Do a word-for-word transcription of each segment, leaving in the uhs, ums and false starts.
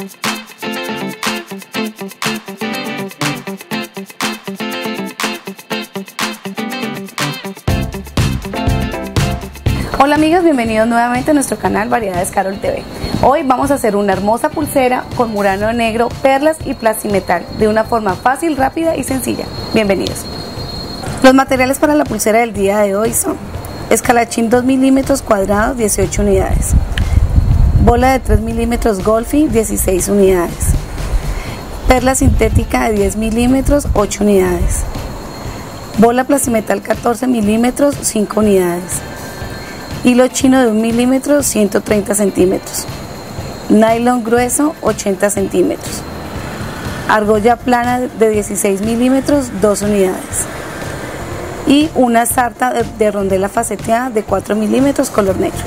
Hola amigos, bienvenidos nuevamente a nuestro canal Variedades Carol T V. Hoy vamos a hacer una hermosa pulsera con murano negro, perlas y plastimetal de una forma fácil, rápida y sencilla. Bienvenidos. Los materiales para la pulsera del día de hoy son escalachín dos milímetros cuadrados, dieciocho unidades, bola de tres milímetros Golfi, dieciséis unidades, perla sintética de diez milímetros, ocho unidades, bola plastimetal catorce milímetros, cinco unidades, hilo chino de un milímetro, ciento treinta centímetros, nylon grueso, ochenta centímetros, argolla plana de dieciséis milímetros, dos unidades y una sarta de, de rondela faceteada de cuatro milímetros color negro.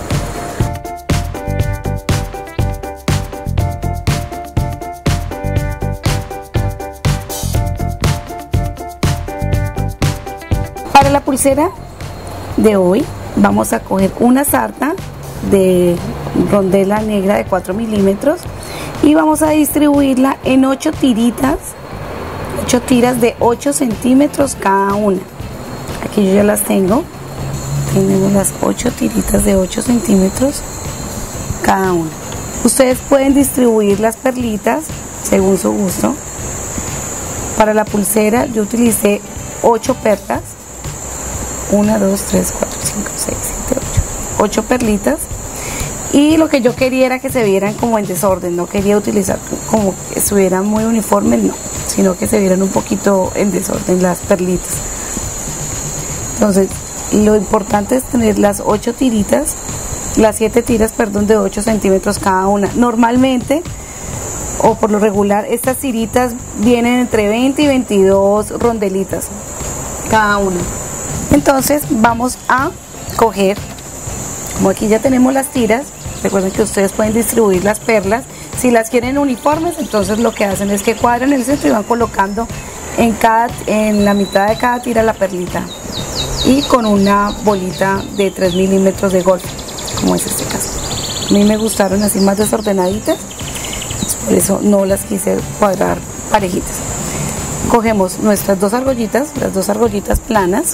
Para la pulsera de hoy vamos a coger una sarta de rondela negra de cuatro milímetros y vamos a distribuirla en ocho tiritas, ocho tiras de ocho centímetros cada una. Aquí yo ya las tengo, tenemos las ocho tiritas de ocho centímetros cada una. Ustedes pueden distribuir las perlitas según su gusto. Para la pulsera yo utilicé ocho perlas, una, dos, tres, cuatro, cinco, seis, siete, ocho, ocho perlitas, y lo que yo quería era que se vieran como en desorden, no quería utilizar como que estuvieran muy uniformes, no, sino que se vieran un poquito en desorden las perlitas. Entonces lo importante es tener las ocho tiritas, las siete tiras, perdón, de ocho centímetros cada una. Normalmente o por lo regular estas tiritas vienen entre veinte y veintidós rondelitas cada una. Entonces vamos a coger, como aquí ya tenemos las tiras, recuerden que ustedes pueden distribuir las perlas. Si las quieren uniformes, entonces lo que hacen es que cuadran el centro y van colocando en, cada, en la mitad de cada tira la perlita, y con una bolita de tres milímetros de golf, como es este caso. A mí me gustaron así más desordenaditas, por eso no las quise cuadrar parejitas. Cogemos nuestras dos argollitas, las dos argollitas planas,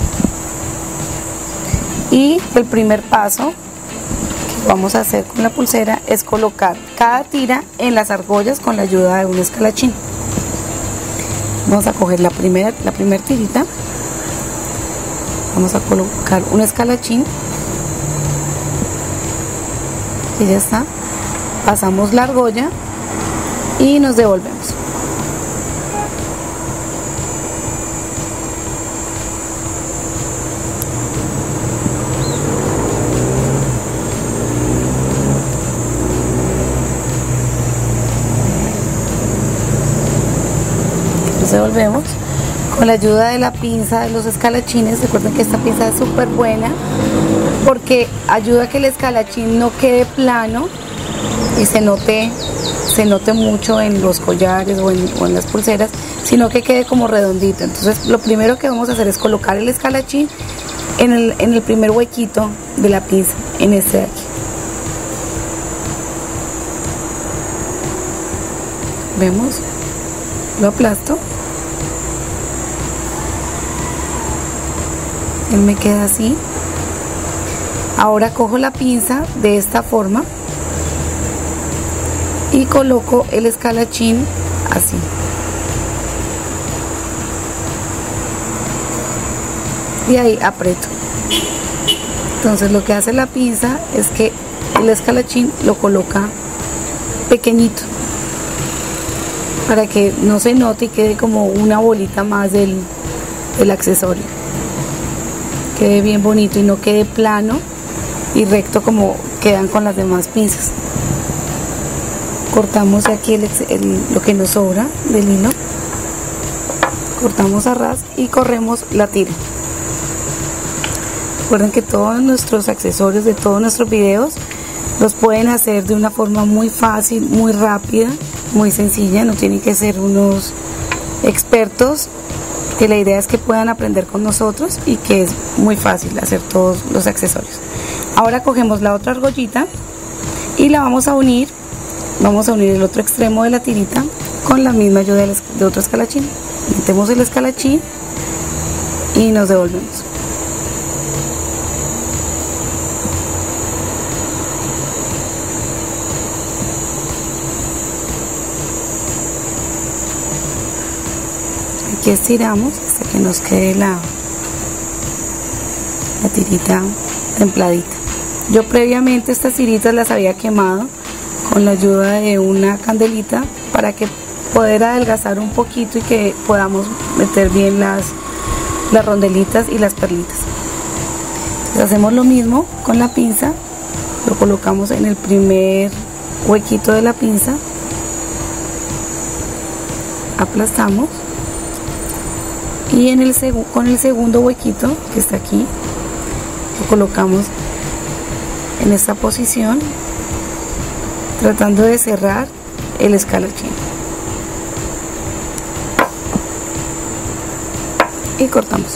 y el primer paso que vamos a hacer con la pulsera es colocar cada tira en las argollas con la ayuda de un escalachín. Vamos a coger la primera, la primera tirita, vamos a colocar un escalachín y ya está. Pasamos la argolla y nos devolvemos. Nos devolvemos con la ayuda de la pinza de los escalachines. Recuerden que esta pinza es súper buena porque ayuda a que el escalachín no quede plano y se note, se note mucho en los collares o en, o en las pulseras, sino que quede como redondito. Entonces lo primero que vamos a hacer es colocar el escalachín en el, en el primer huequito de la pinza, en este de aquí. Vemos, lo aplasto, él me queda así. Ahora cojo la pinza de esta forma y coloco el escalachín así. Y ahí aprieto. Entonces lo que hace la pinza es que el escalachín lo coloca pequeñito para que no se note y quede como una bolita más del, del accesorio. Quede bien bonito y no quede plano y recto como quedan con las demás pinzas. Cortamos aquí el, el, lo que nos sobra del hilo, cortamos a ras y corremos la tira. Recuerden que todos nuestros accesorios de todos nuestros videos los pueden hacer de una forma muy fácil, muy rápida, muy sencilla. No tienen que ser unos expertos, que la idea es que puedan aprender con nosotros y que es muy fácil hacer todos los accesorios. Ahora cogemos la otra argollita y la vamos a unir vamos a unir el otro extremo de la tirita con la misma ayuda de otro escalachín. Metemos el escalachín y nos devolvemos. Aquí estiramos hasta que nos quede la, la tirita templadita. Yo previamente estas tiritas las había quemado con la ayuda de una candelita para que poder adelgazar un poquito y que podamos meter bien las, las rondelitas y las perlitas. Entonces hacemos lo mismo con la pinza, lo colocamos en el primer huequito de la pinza, aplastamos y en el con el segundo huequito que está aquí lo colocamos en esta posición, tratando de cerrar el escalachín y cortamos.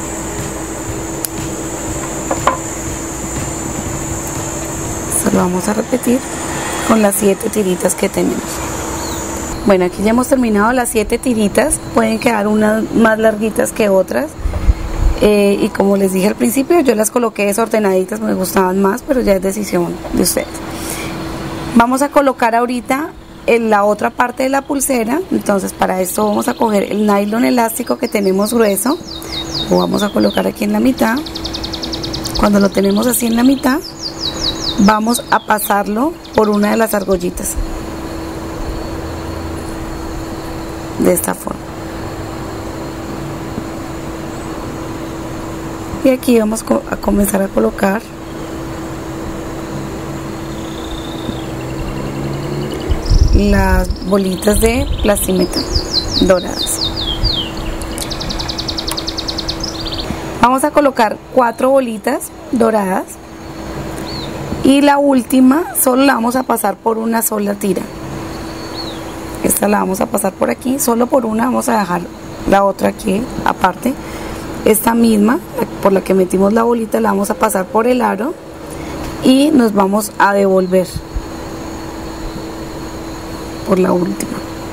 Esto lo vamos a repetir con las siete tiritas que tenemos. Bueno, aquí ya hemos terminado las siete tiritas, pueden quedar unas más larguitas que otras. Eh, y como les dije al principio, yo las coloqué desordenaditas, me gustaban más, pero ya es decisión de ustedes. Vamos a colocar ahorita en la otra parte de la pulsera. Entonces para esto vamos a coger el nylon elástico que tenemos grueso, lo vamos a colocar aquí en la mitad. Cuando lo tenemos así en la mitad, vamos a pasarlo por una de las argollitas, de esta forma. Y aquí vamos a comenzar a colocar las bolitas de plastimeta doradas. Vamos a colocar cuatro bolitas doradas y la última solo la vamos a pasar por una sola tira. Esta la vamos a pasar por aquí, solo por una, vamos a dejar la otra aquí aparte. Esta misma, por la que metimos la bolita, la vamos a pasar por el aro y nos vamos a devolver por la última.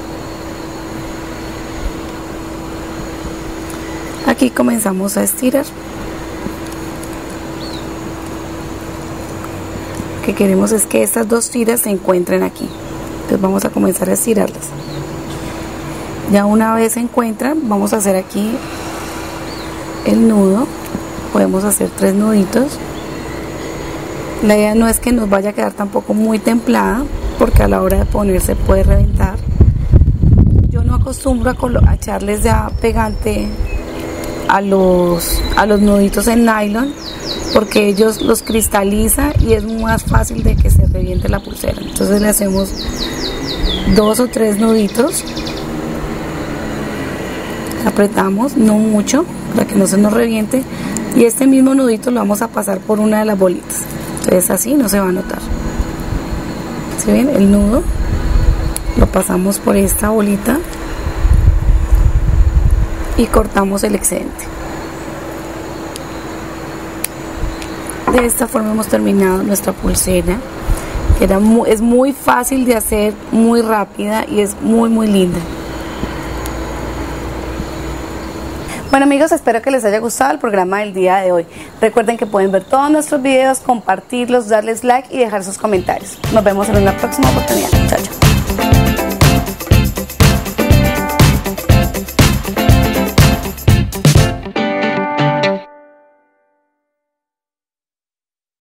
Aquí comenzamos a estirar. Lo que queremos es que estas dos tiras se encuentren aquí. Entonces vamos a comenzar a estirarlas. Ya una vez se encuentran, vamos a hacer aquí el nudo. Podemos hacer tres nuditos. La idea no es que nos vaya a quedar tampoco muy templada, porque a la hora de ponerse puede reventar. Yo no acostumbro a, a echarles ya pegante a los, a los nuditos en nylon, porque ellos los cristaliza y es más fácil de que se reviente la pulsera. Entonces le hacemos dos o tres nuditos, apretamos, no mucho, para que no se nos reviente, y este mismo nudito lo vamos a pasar por una de las bolitas. Entonces así no se va a notar. ¿Sí ven? El nudo lo pasamos por esta bolita y cortamos el excedente. De esta forma hemos terminado nuestra pulsera, que era muy, es muy fácil de hacer, muy rápida y es muy muy linda. Bueno amigos, espero que les haya gustado el programa del día de hoy. Recuerden que pueden ver todos nuestros videos, compartirlos, darles like y dejar sus comentarios. Nos vemos en una próxima oportunidad. Chao, chao.